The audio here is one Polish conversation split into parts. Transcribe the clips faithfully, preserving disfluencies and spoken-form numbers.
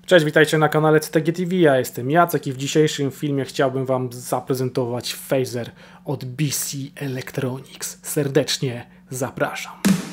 Cześć, witajcie na kanale C T G T V, ja jestem Jacek i w dzisiejszym filmie chciałbym Wam zaprezentować phaser od B C Electronics. Serdecznie zapraszam.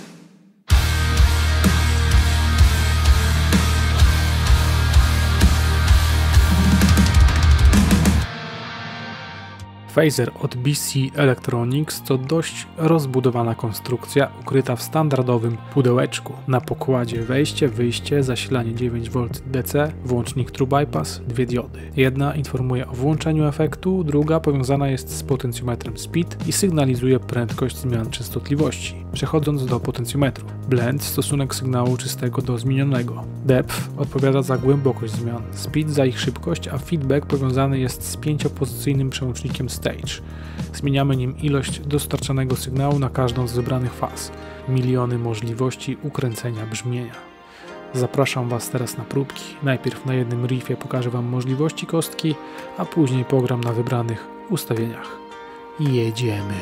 Phaser od B C Electronics to dość rozbudowana konstrukcja ukryta w standardowym pudełeczku. Na pokładzie wejście, wyjście, zasilanie dziewięć wolt D C, włącznik True Bypass, dwie diody. Jedna informuje o włączeniu efektu, druga powiązana jest z potencjometrem speed i sygnalizuje prędkość zmian częstotliwości. Przechodząc do potencjometru. Blend stosunek sygnału czystego do zmienionego. Depth odpowiada za głębokość zmian, speed za ich szybkość, a feedback powiązany jest z pięciopozycyjnym przełącznikiem stage. Zmieniamy nim ilość dostarczanego sygnału na każdą z wybranych faz. Miliony możliwości ukręcenia brzmienia. Zapraszam Was teraz na próbki. Najpierw na jednym riffie pokażę Wam możliwości kostki, a później pogram na wybranych ustawieniach. Jedziemy!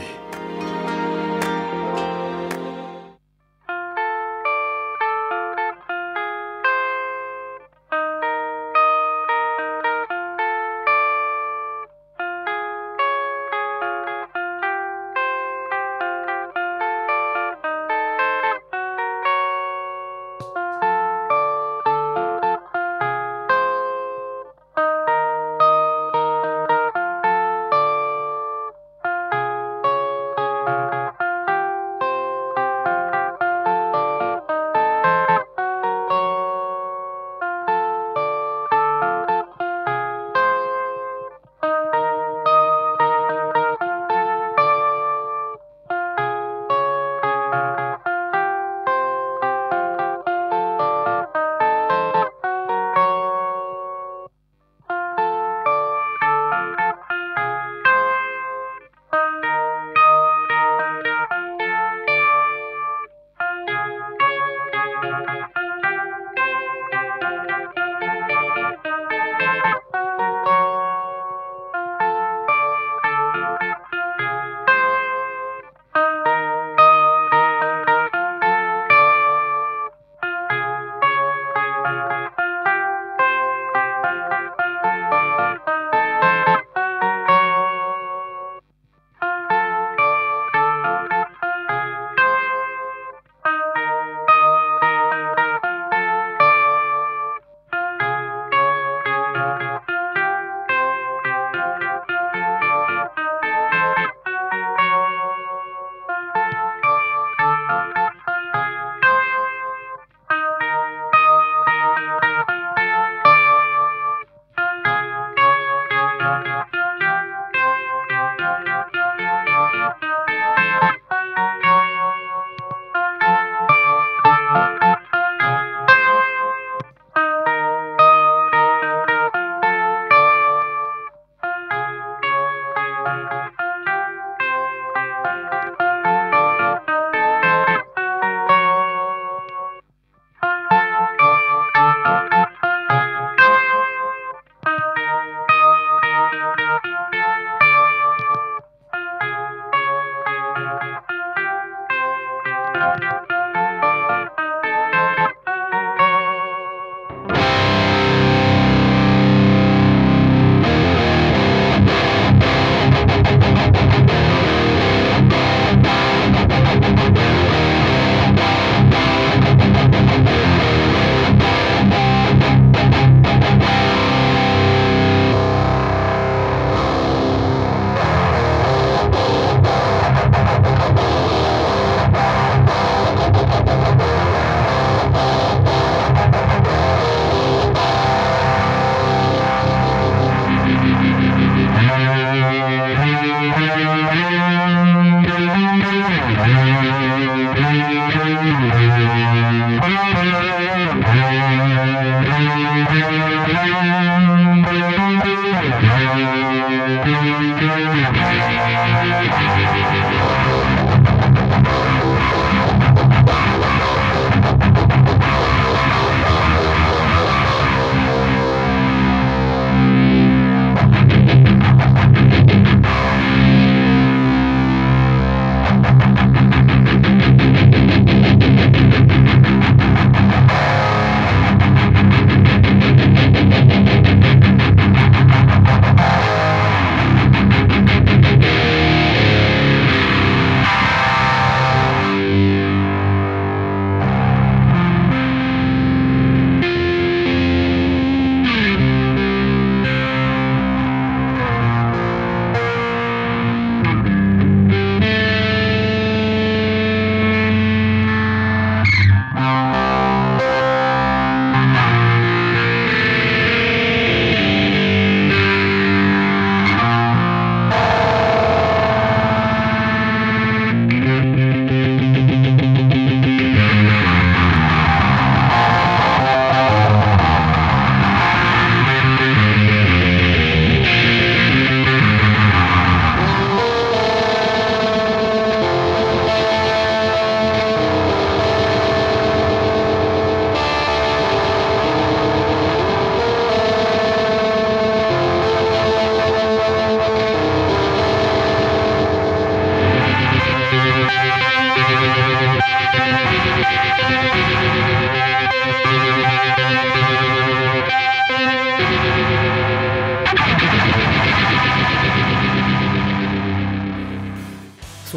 We'll be right back.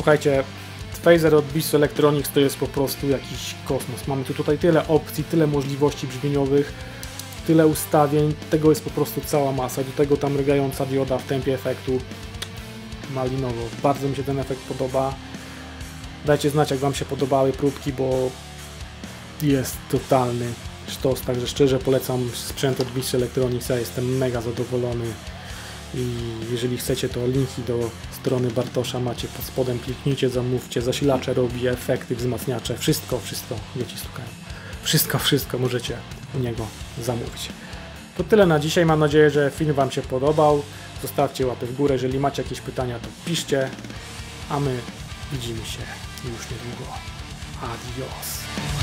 słuchajcie, phaser od BIS Electronics to jest po prostu jakiś kosmos. Mamy tu tutaj tyle opcji, tyle możliwości brzmieniowych, tyle ustawień, tego jest po prostu cała masa. Do tego ta mrygająca dioda w tempie efektu. Malinowo. Bardzo mi się ten efekt podoba. Dajcie znać, jak Wam się podobały próbki, bo jest totalny sztos, także szczerze polecam sprzęt od BIS Electronics, ja jestem mega zadowolony i jeżeli chcecie, to linki do strony Bartosza macie pod spodem, kliknijcie, zamówcie, zasilacze robi, efekty, wzmacniacze, wszystko, wszystko, dzieci stukają, wszystko, wszystko możecie u niego zamówić. To tyle na dzisiaj, mam nadzieję, że film Wam się podobał, zostawcie łapę w górę, jeżeli macie jakieś pytania, to piszcie, a my widzimy się już niedługo. Adios.